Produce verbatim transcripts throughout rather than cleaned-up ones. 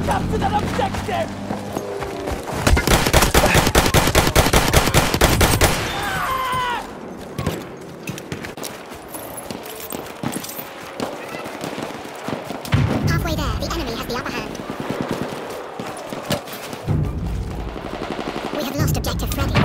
Capture that objective! Halfway there, the enemy has the upper hand. We have lost objective Freddy.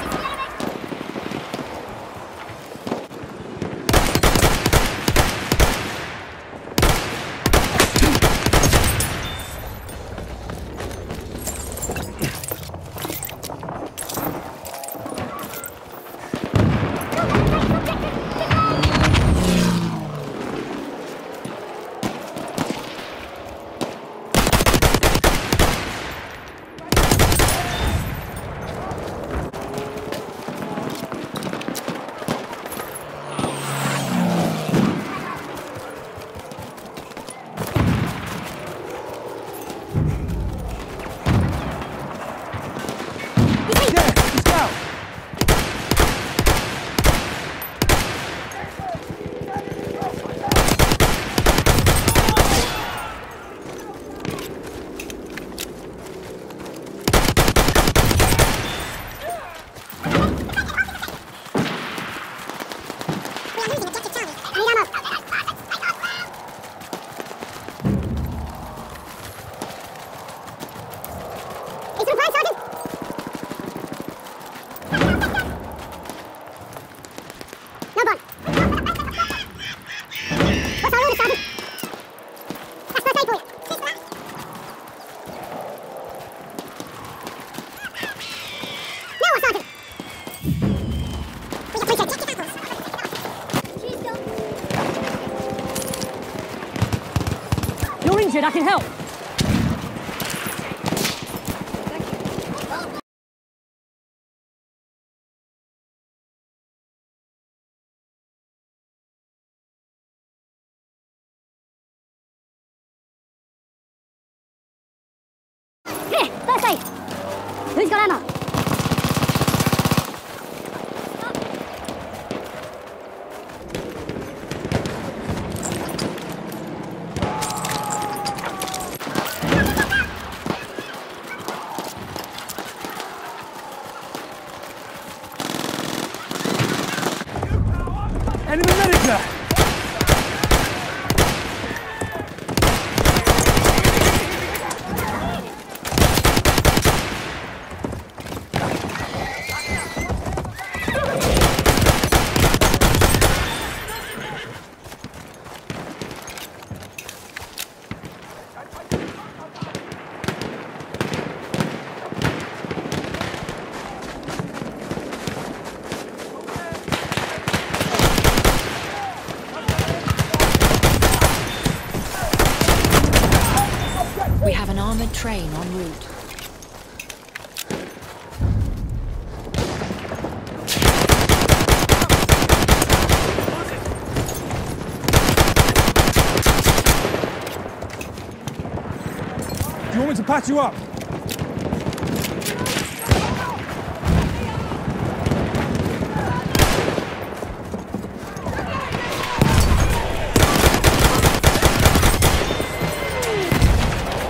You're injured, I can help! Here, first aid! Who's got ammo? Enemy medic there! We have an armored train en route. Do you want me to patch you up?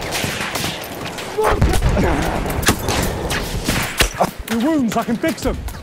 Your wounds, I can fix them.